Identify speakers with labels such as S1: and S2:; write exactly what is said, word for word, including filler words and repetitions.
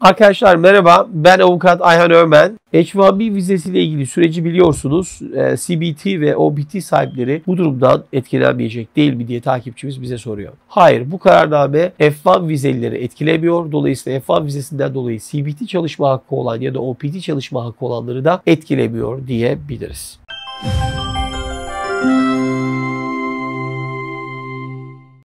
S1: Arkadaşlar merhaba, ben avukat Ayhan Öğmen. H bir B vizesiyle ilgili süreci biliyorsunuz. C B T ve O B T sahipleri bu durumdan etkilenmeyecek değil mi diye takipçimiz bize soruyor. Hayır, bu kararname F bir vizelileri etkilemiyor. Dolayısıyla F bir vizesinden dolayı C B T çalışma hakkı olan ya da O P T çalışma hakkı olanları da etkilemiyor diyebiliriz.